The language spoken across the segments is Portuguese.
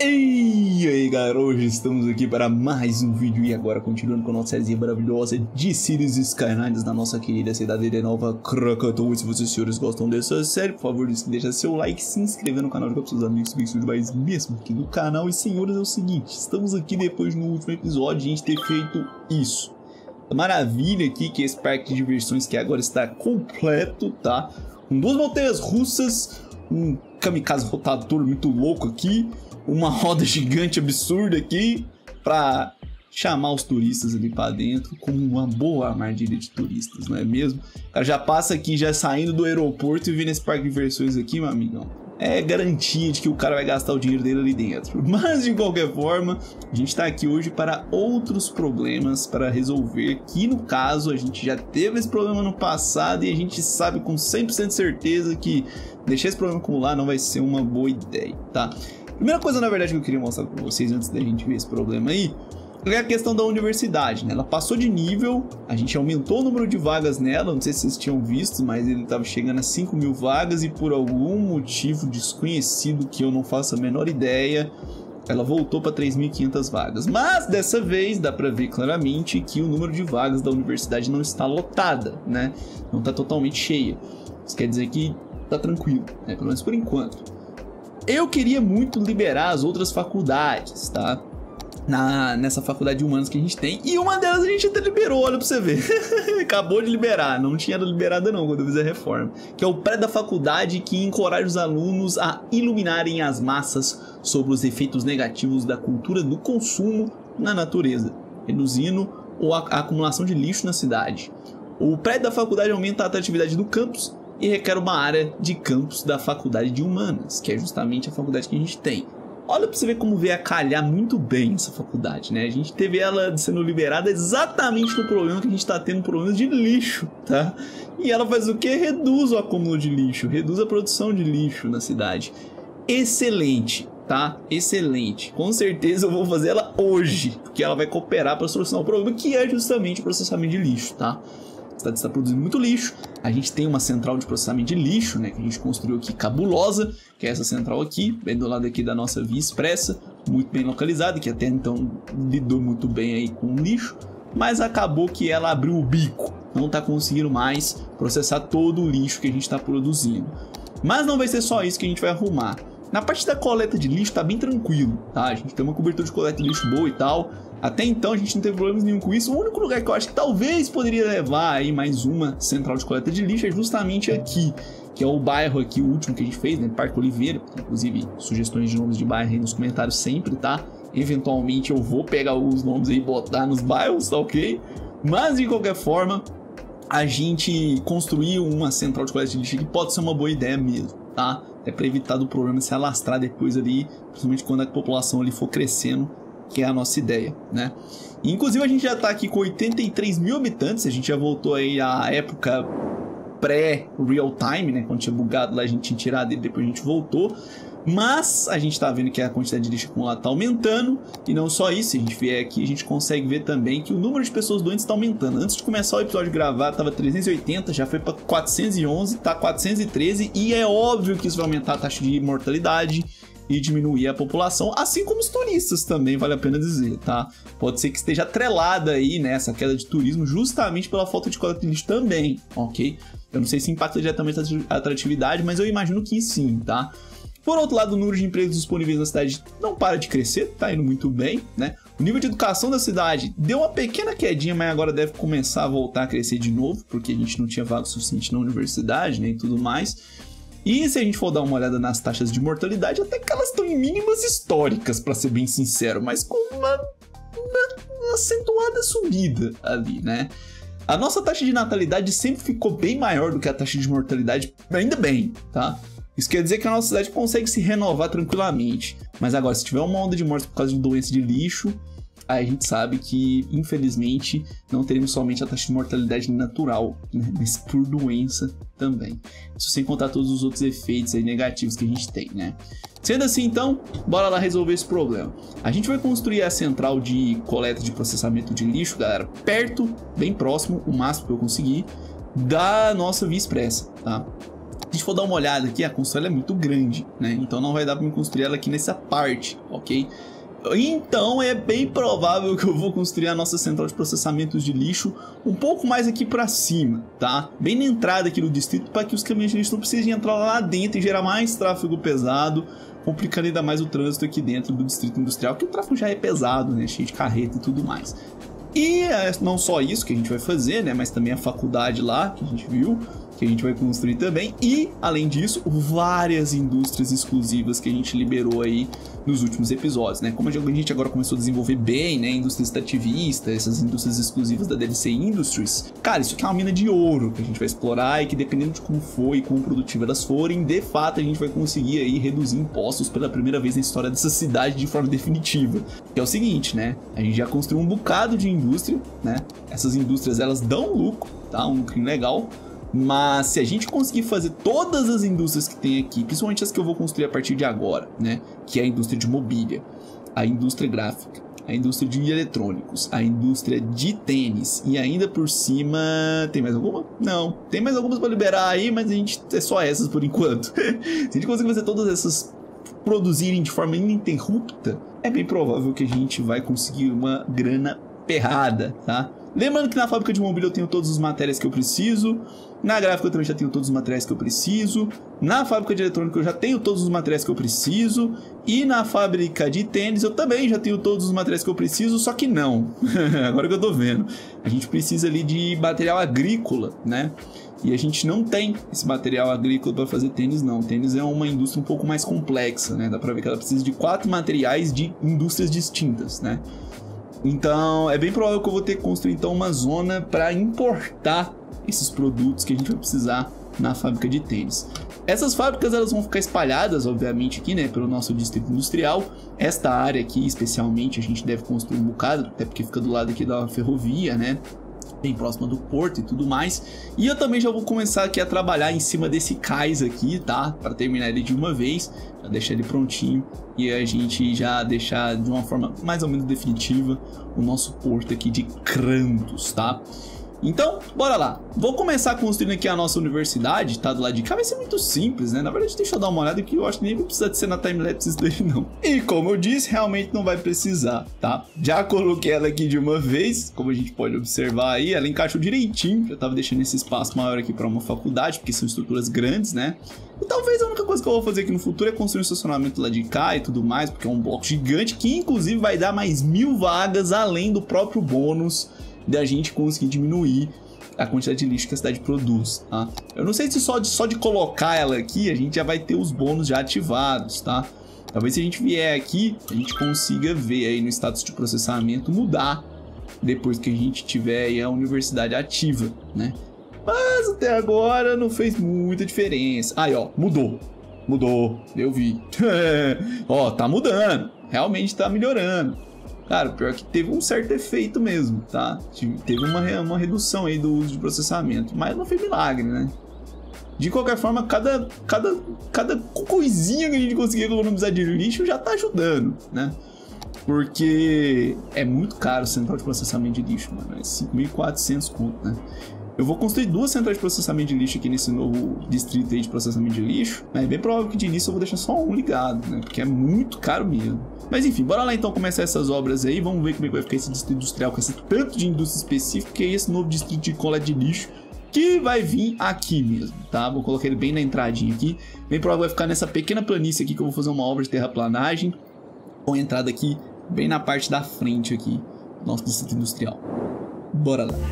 E aí galera, hoje estamos aqui para mais um vídeo e agora continuando com a nossa série maravilhosa de Cities Skylines da nossa querida cidade de Nova Krakatoa. Se vocês senhores gostam dessa série, por favor, deixa seu like, se inscrever no canal, jogar para seus amigos, subir mais mesmo aqui do canal. E senhores, é o seguinte, estamos aqui depois no último episódio de a gente ter feito isso. A maravilha aqui que esse parque de diversões que agora está completo, tá? Com duas montanhas russas, um kamikaze rotador muito louco aqui, uma roda gigante absurda aqui pra chamar os turistas ali pra dentro, como uma boa armadilha de turistas, não é mesmo? O cara já passa aqui, já saindo do aeroporto e vindo nesse parque de diversões aqui, meu amigão. É garantia de que o cara vai gastar o dinheiro dele ali dentro. Mas de qualquer forma, a gente tá aqui hoje para outros problemas para resolver, que no caso a gente já teve esse problema no passado e a gente sabe com 100% de certeza que deixar esse problema acumular não vai ser uma boa ideia, tá? Primeira coisa, na verdade, que eu queria mostrar pra vocês antes da gente ver esse problema aí, é a questão da universidade, né? Ela passou de nível, a gente aumentou o número de vagas nela, não sei se vocês tinham visto, mas ele estava chegando a 5.000 vagas e por algum motivo desconhecido que eu não faço a menor ideia, ela voltou para 3.500 vagas. Mas dessa vez dá para ver claramente que o número de vagas da universidade não está lotada, né? Não está totalmente cheia. Isso quer dizer que tá tranquilo, né? Pelo menos por enquanto. Eu queria muito liberar as outras faculdades, tá? Nessa faculdade de humanos que a gente tem. E uma delas a gente até liberou, olha pra você ver. Acabou de liberar, não tinha liberada não quando eu fiz a reforma. Que é o pré da faculdade que encoraja os alunos a iluminarem as massas sobre os efeitos negativos da cultura do consumo na natureza, reduzindo a acumulação de lixo na cidade. O pré da faculdade aumenta a atratividade do campus e requer uma área de campus da faculdade de humanas, que é justamente a faculdade que a gente tem. Olha pra você ver como veio a calhar muito bem essa faculdade, né? A gente teve ela sendo liberada exatamente no problema que a gente tá tendo, problemas de lixo, tá? E ela faz o quê? Reduz o acúmulo de lixo, reduz a produção de lixo na cidade. Excelente, tá? Excelente. Com certeza eu vou fazer ela hoje, porque ela vai cooperar para solucionar o problema, que é justamente o processamento de lixo, tá? A cidade está produzindo muito lixo, a gente tem uma central de processamento de lixo, né, que a gente construiu aqui, cabulosa, que é essa central aqui, bem do lado aqui da nossa via expressa, muito bem localizada, que até então lidou muito bem aí com o lixo, mas acabou que ela abriu o bico, não está conseguindo mais processar todo o lixo que a gente está produzindo. Mas não vai ser só isso que a gente vai arrumar. Na parte da coleta de lixo tá bem tranquilo, tá? A gente tem uma cobertura de coleta de lixo boa e tal. Até então a gente não teve problemas nenhum com isso. O único lugar que eu acho que talvez poderia levar aí mais uma central de coleta de lixo é justamente aqui, que é o bairro aqui, o último que a gente fez, né? Parque Oliveira. Inclusive, sugestões de nomes de bairro aí nos comentários sempre, tá? Eventualmente eu vou pegar os nomes aí e botar nos bairros, tá ok? Mas de qualquer forma, a gente construiu uma central de coleta de lixo que pode ser uma boa ideia mesmo, tá? É para evitar do problema se alastrar depois ali, principalmente quando a população ali for crescendo, que é a nossa ideia, né? E, inclusive a gente já tá aqui com 83.000 habitantes, a gente já voltou aí à época pré-real time, né? Quando tinha bugado lá, a gente tinha tirado ele, depois a gente voltou. Mas a gente tá vendo que a quantidade de lixo acumulado tá aumentando. E não só isso, se a gente vier aqui, a gente consegue ver também que o número de pessoas doentes tá aumentando. Antes de começar o episódio de gravar, tava 380, já foi para 411, tá 413. E é óbvio que isso vai aumentar a taxa de mortalidade e diminuir a população, assim como os turistas também, vale a pena dizer, tá? Pode ser que esteja atrelada aí, né, essa queda de turismo, justamente pela falta de coleta de lixo também, ok? Eu não sei se impacta diretamente a atratividade, mas eu imagino que sim, tá? Por outro lado, o número de empregos disponíveis na cidade não para de crescer, tá indo muito bem, né? O nível de educação da cidade deu uma pequena quedinha, mas agora deve começar a voltar a crescer de novo, porque a gente não tinha vaga suficiente na universidade, né, e tudo mais. E se a gente for dar uma olhada nas taxas de mortalidade, até que elas estão em mínimas históricas, para ser bem sincero, mas com uma acentuada subida ali, né? A nossa taxa de natalidade sempre ficou bem maior do que a taxa de mortalidade, ainda bem, tá? Isso quer dizer que a nossa cidade consegue se renovar tranquilamente. Mas agora, se tiver uma onda de mortes por causa de doença de lixo, aí a gente sabe que, infelizmente, não teremos somente a taxa de mortalidade natural, né? Mas por doença também. Isso sem contar todos os outros efeitos aí negativos que a gente tem, né? Sendo assim, então, bora lá resolver esse problema. A gente vai construir a central de coleta de processamento de lixo, galera, perto, bem próximo, o máximo que eu conseguir, da nossa via expressa, tá? Se a gente for dar uma olhada aqui, a construção ela é muito grande, né? Então não vai dar para me construir ela aqui nessa parte, ok? Então é bem provável que eu vou construir a nossa central de processamentos de lixo um pouco mais aqui para cima, tá? Bem na entrada aqui do distrito, para que os caminhões de lixo não precisem entrar lá dentro e gerar mais tráfego pesado, complicando ainda mais o trânsito aqui dentro do distrito industrial, que o tráfego já é pesado, né? Cheio de carreta e tudo mais. E não só isso que a gente vai fazer, né? Mas também a faculdade lá, que a gente viu, que a gente vai construir também. E, além disso, várias indústrias exclusivas que a gente liberou aí nos últimos episódios, né? Como a gente agora começou a desenvolver bem, né? Indústria extrativista, essas indústrias exclusivas da DLC Industries. Cara, isso aqui é uma mina de ouro que a gente vai explorar e que, dependendo de como for e quão produtivas elas forem, de fato a gente vai conseguir aí reduzir impostos pela primeira vez na história dessa cidade de forma definitiva. Que é o seguinte, né? A gente já construiu um bocado de indústria, né? Essas indústrias, elas dão lucro, tá? Um lucro legal. Mas se a gente conseguir fazer todas as indústrias que tem aqui, principalmente as que eu vou construir a partir de agora, né? Que é a indústria de mobília, a indústria gráfica, a indústria de eletrônicos, a indústria de tênis e ainda por cima... Tem mais alguma? Não. Tem mais algumas para liberar aí, mas a gente é só essas por enquanto. Se a gente conseguir fazer todas essas produzirem de forma ininterrupta, é bem provável que a gente vai conseguir uma grana perrada, tá? Lembrando que na fábrica de mobília eu tenho todas as matérias que eu preciso. Na gráfica eu também já tenho todos os materiais que eu preciso. Na fábrica de eletrônica eu já tenho todos os materiais que eu preciso. E na fábrica de tênis eu também já tenho todos os materiais que eu preciso, só que não. Agora que eu tô vendo. A gente precisa ali de material agrícola, né? E a gente não tem esse material agrícola para fazer tênis, não. Tênis é uma indústria um pouco mais complexa, né? Dá pra ver que ela precisa de 4 materiais de indústrias distintas, né? Então, é bem provável que eu vou ter que construir então uma zona para importar esses produtos que a gente vai precisar na fábrica de tênis. Essas fábricas elas vão ficar espalhadas, obviamente, aqui, né, pelo nosso distrito industrial. Esta área aqui, especialmente, a gente deve construir um bocado, até porque fica do lado aqui da ferrovia, né? Bem próxima do porto e tudo mais. E eu também já vou começar aqui a trabalhar em cima desse cais aqui, tá? Para terminar ele de uma vez, já deixar ele prontinho e a gente já deixar de uma forma mais ou menos definitiva o nosso porto aqui de Kratos, tá? Então, bora lá. Vou começar construindo aqui a nossa universidade, tá? Do lado de cá vai ser muito simples, né? Na verdade, deixa eu dar uma olhada que eu acho que nem vai precisar de ser na timelapse isso daí, não. E como eu disse, realmente não vai precisar, tá? Já coloquei ela aqui de uma vez, como a gente pode observar aí, ela encaixou direitinho. Já tava deixando esse espaço maior aqui para uma faculdade, porque são estruturas grandes, né? E talvez a única coisa que eu vou fazer aqui no futuro é construir um estacionamento lá de cá e tudo mais, porque é um bloco gigante que inclusive vai dar mais 1000 vagas além do próprio bônus da gente conseguir diminuir a quantidade de lixo que a cidade produz, tá? Eu não sei se só de colocar ela aqui a gente já vai ter os bônus já ativados, tá? Talvez se a gente vier aqui a gente consiga ver aí no status de processamento mudar depois que a gente tiver aí a universidade ativa, né? Mas até agora não fez muita diferença. Aí, ó, mudou, eu vi. Ó, tá mudando, realmente tá melhorando. Cara, o pior é que teve um certo efeito mesmo, tá? Teve uma redução aí do uso de processamento, mas não foi milagre, né? De qualquer forma, cada coisinha que a gente conseguir economizar de lixo já tá ajudando, né? Porque é muito caro a central de processamento de lixo, mano. É 5.400 conto, né? Eu vou construir 2 centrais de processamento de lixo aqui nesse novo distrito aí de processamento de lixo. É bem provável que de início eu vou deixar só um ligado, né? Porque é muito caro mesmo. Mas enfim, bora lá então começar essas obras aí. Vamos ver como é que vai ficar esse distrito industrial com esse tanto de indústria específica, que é esse novo distrito de coleta de lixo, que vai vir aqui mesmo, tá? Vou colocar ele bem na entradinha aqui. Bem provável vai ficar nessa pequena planície aqui que eu vou fazer uma obra de terraplanagem, com a entrada aqui bem na parte da frente aqui do nosso distrito industrial. Bora lá.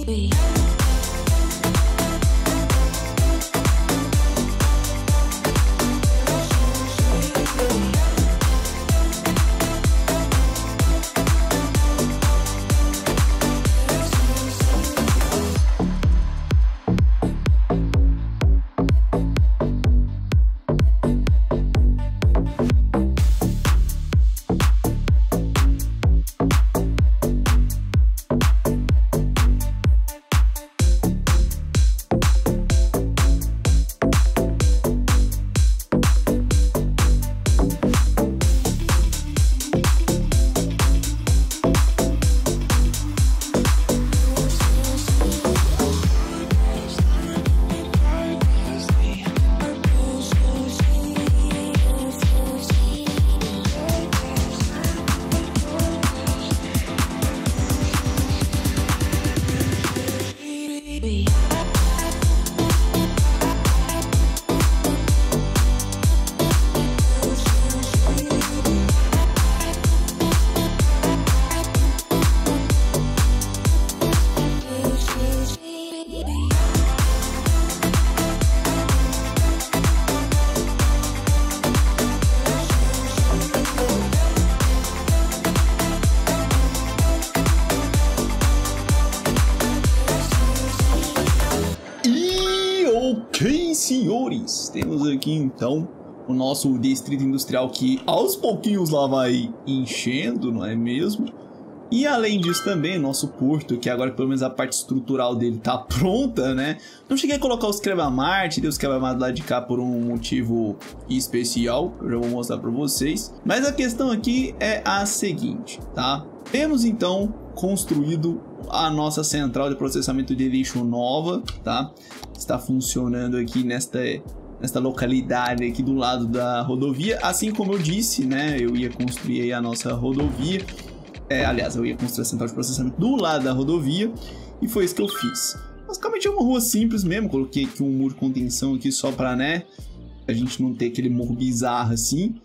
Ok, senhores, temos aqui então o nosso distrito industrial que aos pouquinhos lá vai enchendo, não é mesmo? E além disso também, nosso porto, que agora pelo menos a parte estrutural dele tá pronta, né? Não cheguei a colocar o Escreva-Marte, dei o Escreva-Marte lá de cá por um motivo especial, que eu já vou mostrar pra vocês. Mas a questão aqui é a seguinte, tá? Temos então construído a nossa central de processamento de lixo nova, tá? Está funcionando aqui nesta localidade aqui do lado da rodovia. Assim como eu disse, né? Eu ia construir aí a nossa rodovia. Aliás, eu ia construir a central de processamento do lado da rodovia. E foi isso que eu fiz. Basicamente é uma rua simples mesmo. Coloquei aqui um muro de contenção aqui só pra, né? A gente não ter aquele morro bizarro assim.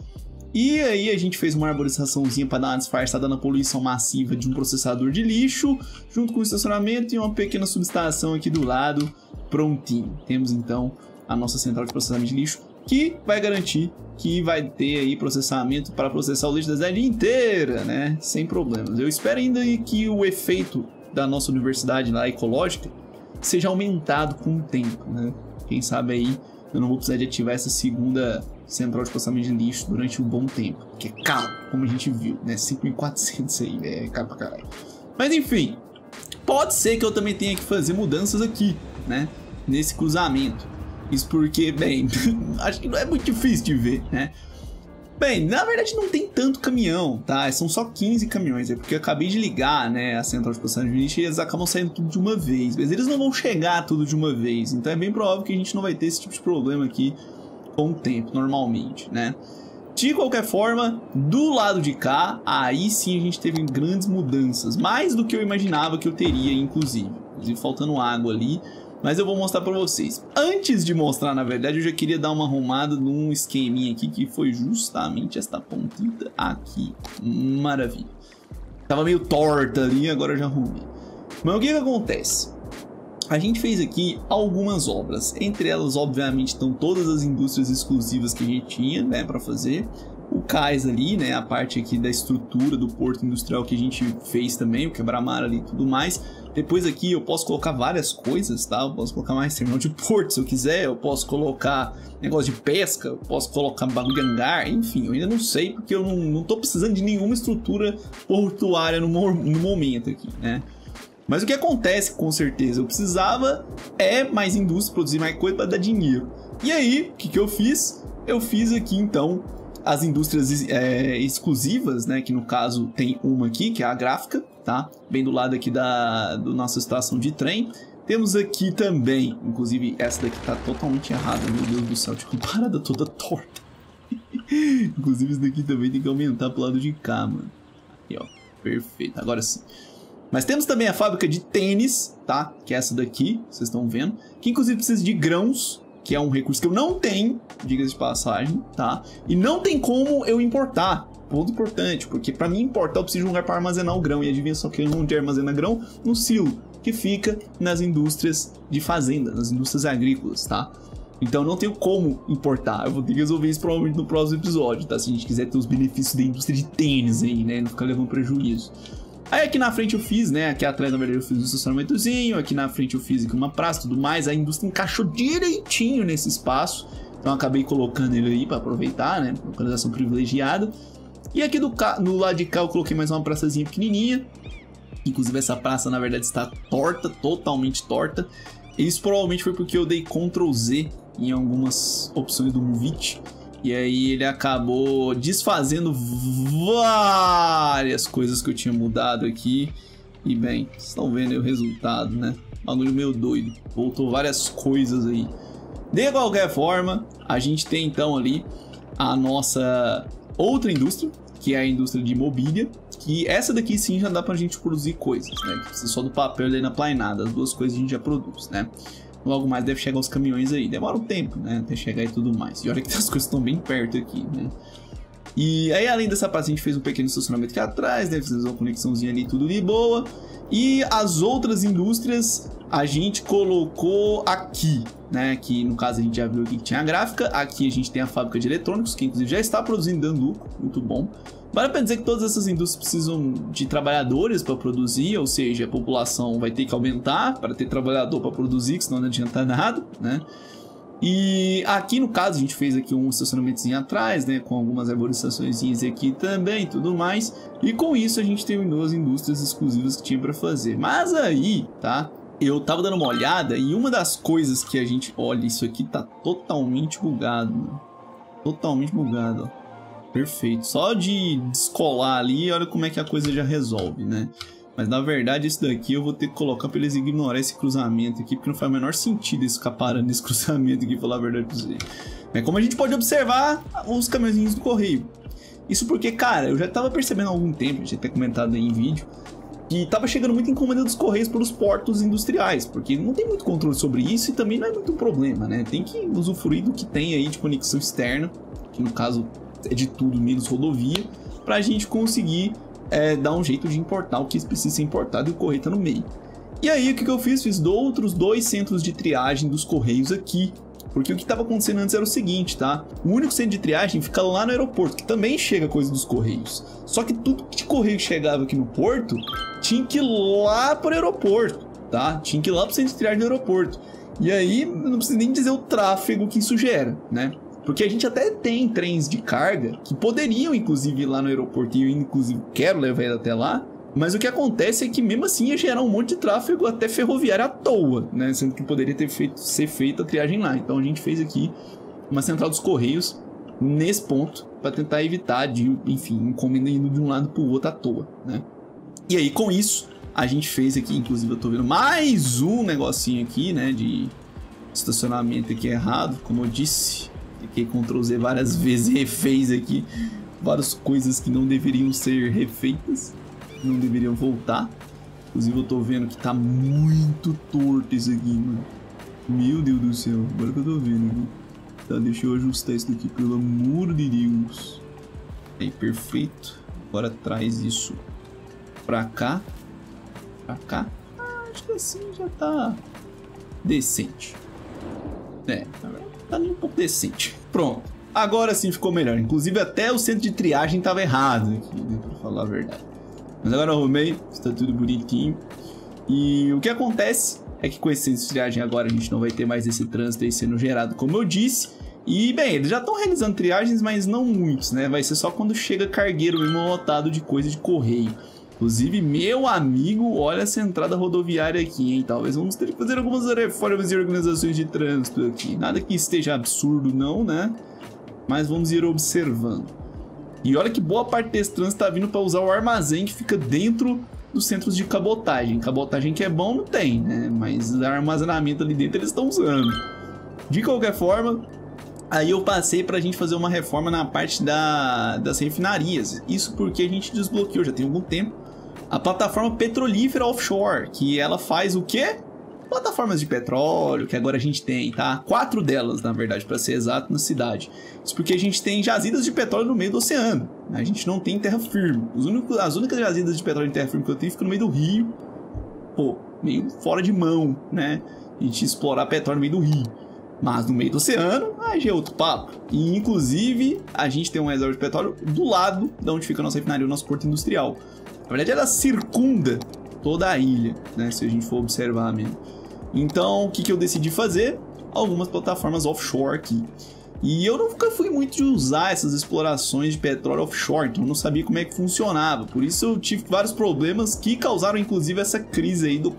E aí a gente fez uma arborizaçãozinha para dar uma disfarçada na poluição massiva de um processador de lixo, junto com o estacionamento e uma pequena subestação aqui do lado, prontinho. Temos então a nossa central de processamento de lixo, que vai garantir que vai ter aí processamento para processar o lixo da cidade inteira, né? Sem problemas. Eu espero ainda que o efeito da nossa universidade lá ecológica seja aumentado com o tempo, né? Quem sabe aí eu não vou precisar de ativar essa segunda central de processamento de lixo durante um bom tempo, que é caro, como a gente viu, né? 5.400 aí, é caro pra caralho. Mas enfim, pode ser que eu também tenha que fazer mudanças aqui, né? Nesse cruzamento. Isso porque, bem, acho que não é muito difícil de ver, né? Bem, na verdade não tem tanto caminhão, tá? São só 15 caminhões, é porque eu acabei de ligar, né, a central de processamento de lixo e eles acabam saindo tudo de uma vez. Mas eles não vão chegar tudo de uma vez, então é bem provável que a gente não vai ter esse tipo de problema aqui com o tempo, normalmente, né? De qualquer forma, do lado de cá, aí sim a gente teve grandes mudanças, mais do que eu imaginava que eu teria, inclusive faltando água ali. Mas eu vou mostrar pra vocês. Antes de mostrar, na verdade, eu já queria dar uma arrumada num esqueminha aqui, que foi justamente esta pontita aqui. Maravilha. Tava meio torta ali, agora eu já arrumei. Mas o que acontece? A gente fez aqui algumas obras. Entre elas, obviamente, estão todas as indústrias exclusivas que a gente tinha, né, pra fazer. O cais ali, né, a parte aqui da estrutura do porto industrial que a gente fez também, o quebra-mar ali e tudo mais. Depois aqui eu posso colocar várias coisas, tá? Eu posso colocar mais terminal de porto se eu quiser, eu posso colocar negócio de pesca, eu posso colocar bagulho de hangar, enfim, eu ainda não sei porque eu não tô precisando de nenhuma estrutura portuária no momento aqui, né? Mas o que acontece, com certeza, eu precisava mais indústria, produzir mais coisa para dar dinheiro. E aí, o que eu fiz? Eu fiz aqui então as indústrias exclusivas, né, que no caso tem uma aqui, que é a gráfica, tá? Bem do lado aqui da nossa estação de trem. Temos aqui também, inclusive essa daqui tá totalmente errada, meu Deus do céu, tipo, uma parada toda torta. Inclusive isso daqui também tem que aumentar pro lado de cá, mano. Aqui, ó, perfeito, agora sim. Mas temos também a fábrica de tênis, tá? Que é essa daqui, vocês estão vendo, que inclusive precisa de grãos, que é um recurso que eu não tenho, diga-se de passagem, tá? E não tem como eu importar. Ponto importante, porque para mim importar eu preciso de um lugar para armazenar o grão. E adivinha só que onde armazena grão? No silo. que fica nas indústrias de fazenda, nas indústrias agrícolas, tá? Então não tenho como importar, eu vou ter que resolver isso provavelmente no próximo episódio, tá? Se a gente quiser ter os benefícios da indústria de tênis aí, né? Não ficar levando prejuízo. Aí aqui na frente eu fiz, né? Aqui atrás na verdade eu fiz um estacionamentozinho, aqui na frente eu fiz aqui uma praça e tudo mais. A indústria encaixou direitinho nesse espaço, então eu acabei colocando ele aí para aproveitar, né? Localização privilegiada. E aqui no lado de cá eu coloquei mais uma praçazinha pequenininha. Inclusive essa praça na verdade está torta, totalmente torta. Isso provavelmente foi porque eu dei Ctrl Z em algumas opções do Movit. E aí ele acabou desfazendo várias coisas que eu tinha mudado aqui. E bem, vocês estão vendo aí o resultado, né? Bagulho meio doido. Voltou várias coisas aí. De qualquer forma, a gente tem então ali a nossa outra indústria, que é a indústria de mobília. Que essa daqui sim já dá pra gente produzir coisas, né? Que precisa só do papel e da plainada. As duas coisas a gente já produz, né? Logo mais deve chegar os caminhões aí. Demora um tempo, né? Até chegar e tudo mais. E olha que as coisas estão bem perto aqui, né? E aí, além dessa praça, a gente fez um pequeno estacionamento aqui atrás, né? Fizemos uma conexãozinha ali, tudo de boa. E as outras indústrias a gente colocou aqui, né? Que no caso a gente já viu aqui que tinha a gráfica. Aqui a gente tem a fábrica de eletrônicos, que inclusive já está produzindo dando lucro. Muito bom. Vale para dizer que todas essas indústrias precisam de trabalhadores para produzir, ou seja, a população vai ter que aumentar para ter trabalhador para produzir, que senão não adianta nada, né? E aqui no caso a gente fez aqui um estacionamentozinho atrás, né? Com algumas arborizaçõezinhas aqui também e tudo mais. E com isso a gente terminou as indústrias exclusivas que tinha para fazer. Mas aí, tá? Eu tava dando uma olhada e uma das coisas que a gente... Olha, isso aqui tá totalmente bugado, mano. Totalmente bugado, ó. Perfeito, só de descolar ali, olha como é que a coisa já resolve, né? Mas na verdade isso daqui eu vou ter que colocar pra eles ignorar esse cruzamento aqui, porque não faz o menor sentido eles ficar parando nesse cruzamento aqui, falar a verdade pra você. É como a gente pode observar os caminhõezinhos do correio. Isso porque, cara, eu já tava percebendo há algum tempo, já até comentado aí em vídeo, que tava chegando muita encomenda dos correios pelos portos industriais, porque não tem muito controle sobre isso e também não é muito um problema, né? Tem que usufruir do que tem aí de conexão externa, que no caso é de tudo menos rodovia, pra gente conseguir dar um jeito de importar o que precisa ser importado e o correio tá no meio. E aí o que eu fiz? Fiz outros 2 centros de triagem dos correios aqui, porque o que estava acontecendo antes era o seguinte, tá? O único centro de triagem fica lá no aeroporto, que também chega coisa dos correios. Só que tudo de correio que chegava aqui no porto tinha que ir lá pro aeroporto, tá? Tinha que ir lá pro centro de triagem do aeroporto. E aí não precisa nem dizer o tráfego que isso gera, né? Porque a gente até tem trens de carga que poderiam, inclusive, ir lá no aeroporto, e eu, inclusive, quero levar ele até lá. Mas o que acontece é que, mesmo assim, ia gerar um monte de tráfego até ferroviário à toa, né? Sendo que poderia ser feita a triagem lá. Então, a gente fez aqui uma central dos correios nesse ponto para tentar evitar de, enfim, encomenda indo de um lado para o outro à toa, né? E aí, com isso, a gente fez aqui, inclusive, eu tô vendo mais um negocinho aqui, né? De estacionamento aqui errado, como eu disse. Cliquei Ctrl Z várias vezes e refez aqui várias coisas que não deveriam ser refeitas, não deveriam voltar. Inclusive eu tô vendo que tá muito torto isso aqui, mano. Meu Deus do céu, agora que eu tô vendo aqui. Tá, deixa eu ajustar isso daqui, pelo amor de Deus. Aí, perfeito. Agora traz isso pra cá. Pra cá. Acho que assim já tá decente. Na verdade tá nem um pouco decente. Pronto. Agora sim ficou melhor. Inclusive até o centro de triagem tava errado aqui, né, pra falar a verdade. Mas agora eu arrumei, está tudo bonitinho. E o que acontece é que com esse centro de triagem agora a gente não vai ter mais esse trânsito aí sendo gerado, como eu disse. E bem, eles já estão realizando triagens, mas não muitos, né? Vai ser só quando chega cargueiro mesmo lotado de coisa de correio. Inclusive, meu amigo, olha essa entrada rodoviária aqui, hein? Talvez vamos ter que fazer algumas reformas e organizações de trânsito aqui. Nada que esteja absurdo não, né? Mas vamos ir observando. E olha que boa parte desse trânsito tá vindo para usar o armazém que fica dentro dos centros de cabotagem. Cabotagem que é bom não tem, né? Mas armazenamento ali dentro eles estão usando. De qualquer forma, aí eu passei pra gente fazer uma reforma na parte das refinarias. Isso porque a gente desbloqueou, já tem algum tempo, a plataforma petrolífera offshore, que ela faz o quê? Plataformas de petróleo, que agora a gente tem, tá? 4 delas, na verdade, para ser exato, na cidade. Isso porque a gente tem jazidas de petróleo no meio do oceano. A gente não tem terra firme. As únicas jazidas de petróleo em terra firme que eu tenho ficam no meio do rio. Pô, meio fora de mão, né? A gente explorar petróleo no meio do rio. Mas no meio do oceano, aí já é outro papo. E inclusive, a gente tem uma reserva de petróleo do lado de onde fica a nossa refinaria, o nosso porto industrial. Na verdade, ela circunda toda a ilha, né? Se a gente for observar mesmo. Então, o que eu decidi fazer? Algumas plataformas offshore aqui. E eu nunca fui muito de usar essas explorações de petróleo offshore, então eu não sabia como é que funcionava. Por isso eu tive vários problemas que causaram inclusive essa crise aí do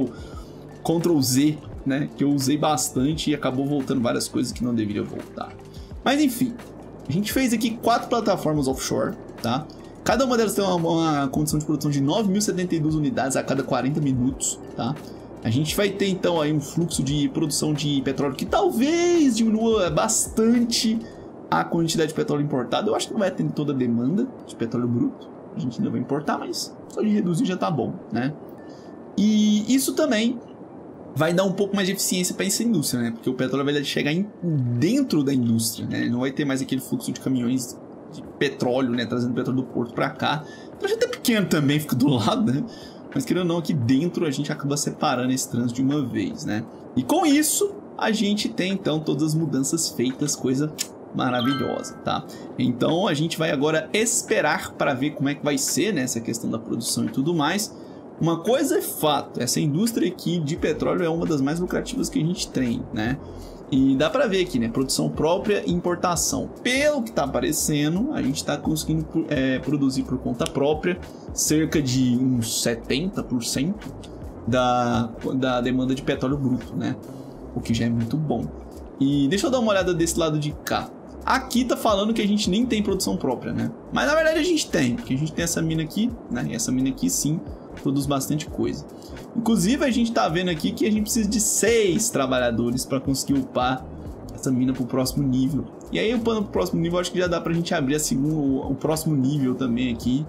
Ctrl Z, né? Que eu usei bastante e acabou voltando várias coisas que não deveriam voltar. Mas enfim, a gente fez aqui 4 plataformas offshore, tá? Cada uma delas tem uma condição de produção de 9.072 unidades a cada 40 minutos, tá? A gente vai ter então aí um fluxo de produção de petróleo que talvez diminua bastante a quantidade de petróleo importado. Eu acho que não vai atender toda a demanda de petróleo bruto. A gente ainda vai importar, mas só de reduzir já tá bom, né? E isso também vai dar um pouco mais de eficiência para essa indústria, né? Porque o petróleo vai chegar dentro da indústria, né? Não vai ter mais aquele fluxo de caminhões de petróleo, né? Trazendo petróleo do porto para cá. O projeto é pequeno também, fica do lado, né? Mas querendo ou não, aqui dentro a gente acaba separando esse trânsito de uma vez, né? E com isso, a gente tem então todas as mudanças feitas, coisa maravilhosa, tá? Então a gente vai agora esperar para ver como é que vai ser, né, essa questão da produção e tudo mais. Uma coisa é fato, essa indústria aqui de petróleo é uma das mais lucrativas que a gente tem, né? E dá pra ver aqui, né? Produção própria e importação. Pelo que tá aparecendo, a gente tá conseguindo produzir por conta própria cerca de uns 70% da demanda de petróleo bruto, né? O que já é muito bom. E deixa eu dar uma olhada desse lado de cá. Aqui tá falando que a gente nem tem produção própria, né? Mas na verdade a gente tem, porque a gente tem essa mina aqui, né? E essa mina aqui sim produz bastante coisa. Inclusive a gente tá vendo aqui que a gente precisa de 6 trabalhadores para conseguir upar essa mina pro próximo nível. E aí upando pro próximo nível, acho que já dá pra gente abrir o próximo nível também aqui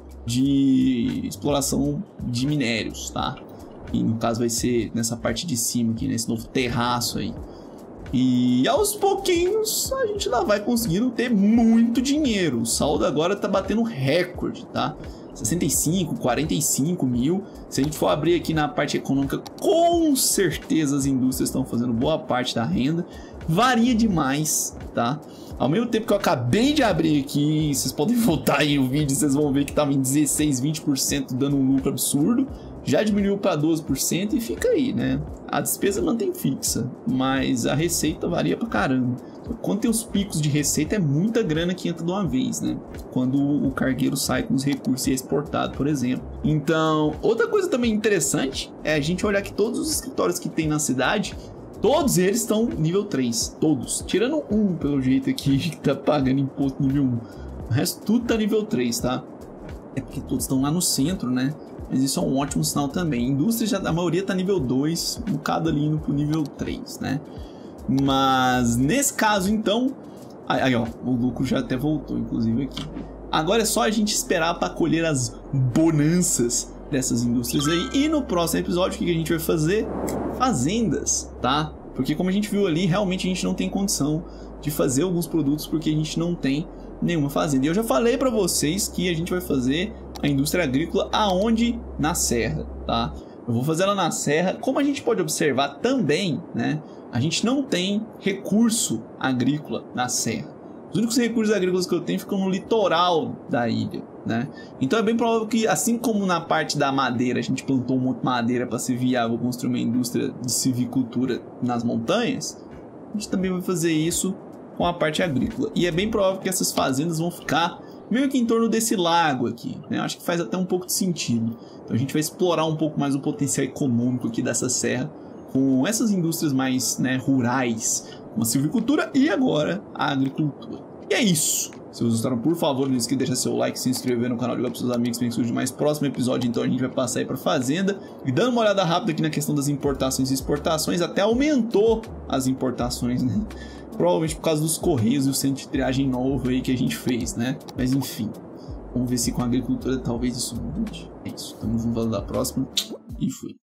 de exploração de minérios, tá? E no caso vai ser nessa parte de cima aqui, nesse novo terraço aí. E aos pouquinhos a gente lá vai conseguindo ter muito dinheiro. O saldo agora tá batendo recorde, tá? 65, 45 mil. Se a gente for abrir aqui na parte econômica, com certeza as indústrias estão fazendo boa parte da renda. Varia demais, tá? Ao mesmo tempo que eu acabei de abrir aqui, vocês podem voltar aí o vídeo, vocês vão ver que estava em 16, 20% dando um lucro absurdo. Já diminuiu para 12% e fica aí, né? A despesa mantém fixa, mas a receita varia pra caramba. Quando tem os picos de receita, é muita grana que entra de uma vez, né? Quando o cargueiro sai com os recursos e é exportado, por exemplo. Então, outra coisa também interessante é a gente olhar que todos os escritórios que tem na cidade, todos eles estão nível 3, todos. Tirando um, pelo jeito aqui, que tá pagando imposto nível 1. O resto tudo tá nível 3, tá? É porque todos estão lá no centro, né? Mas isso é um ótimo sinal também. Indústria, já, a maioria tá nível 2, um bocado ali indo pro nível 3, né? Mas nesse caso, então... Aí, ó, o lucro já até voltou, inclusive, aqui. Agora é só a gente esperar para colher as bonanças dessas indústrias aí. E no próximo episódio, o que a gente vai fazer? Fazendas, tá? Porque como a gente viu ali, realmente a gente não tem condição de fazer alguns produtos porque a gente não tem nenhuma fazenda. E eu já falei para vocês que a gente vai fazer a indústria agrícola aonde? Na serra, tá? Eu vou fazer ela na serra. Como a gente pode observar também, né? A gente não tem recurso agrícola na serra. Os únicos recursos agrícolas que eu tenho ficam no litoral da ilha, né? Então é bem provável que, assim como na parte da madeira, a gente plantou um monte de madeira para ser viável construir uma indústria de silvicultura nas montanhas, a gente também vai fazer isso com a parte agrícola. E é bem provável que essas fazendas vão ficar meio que em torno desse lago aqui, né? Acho que faz até um pouco de sentido. Então a gente vai explorar um pouco mais o potencial econômico aqui dessa serra com essas indústrias mais, né, rurais, como a silvicultura e agora a agricultura. E é isso. Se vocês gostaram, por favor, não esqueça de deixar seu like, se inscrever no canal, ligar para seus amigos para que surja mais próximo episódio. Então a gente vai passar aí para fazenda e dando uma olhada rápida aqui na questão das importações e exportações, até aumentou as importações, né? Provavelmente por causa dos correios e o centro de triagem novo aí que a gente fez, né? Mas enfim, vamos ver se com a agricultura talvez isso mude. É isso. Tamo junto da próxima e fui.